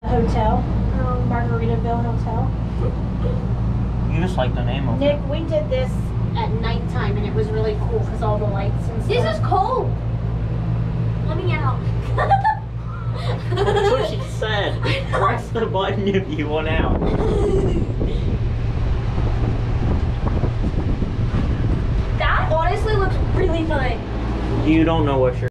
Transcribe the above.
Hotel, Margaritaville Hotel. You just like the name of it. Nick, we did this at nighttime and it was really cool because all the lights and stuff. This is cold. Let me out. That's what she said. Press the button if you want out. That honestly looks really fun. You don't know what you're